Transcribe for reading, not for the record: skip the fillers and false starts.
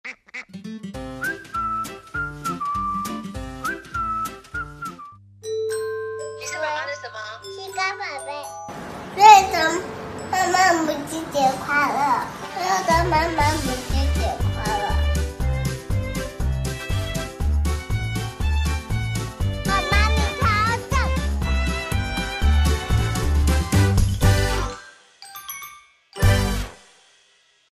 你是妈妈的什么？ 西瓜宝贝。对的，妈妈母亲节快乐！对的，妈妈。